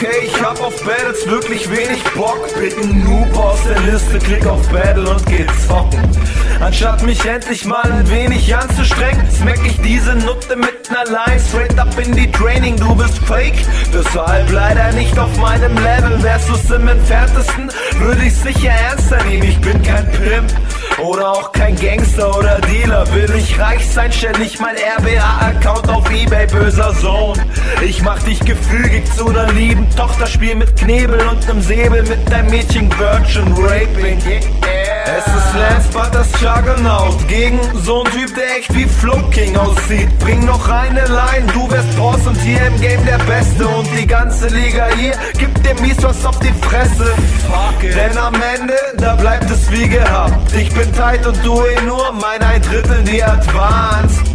Okay, ich hab auf Battles wirklich wenig Bock. Pick ein Noob aus der Liste, klick auf Battle und geh zocken. Anstatt mich endlich mal ein wenig anzustrengen, smack ich diese Nutte mit ner Line straight up in die Training. Du bist fake, deshalb leider nicht auf meinem Level. Wärst du's im entferntesten, würde ich's sicher ernster nehmen. Ich bin kein Pimp oder auch kein Gangster oder Dealer. Will ich reich sein, stell ich mein RBA-Account auf Ebay, böser Sohn. Ich mach dich gefügig zu ner lieben Tochter, spiel mit Knebel und nem Säbel mit deinem Mädchen Virgin Raping. Es ist Lance Butters Juggernaut gegen so ein Typ, der echt wie Flow King aussieht. Bring noch eine Line, du wärst Boss und hier im Game der Beste. Und die ganze Liga hier gibt dir mies was auf die Fresse. Fuck it. Denn am Ende, da bleibt es wie gehabt. Ich bin tight und du nur mein 1/3 die Advanced.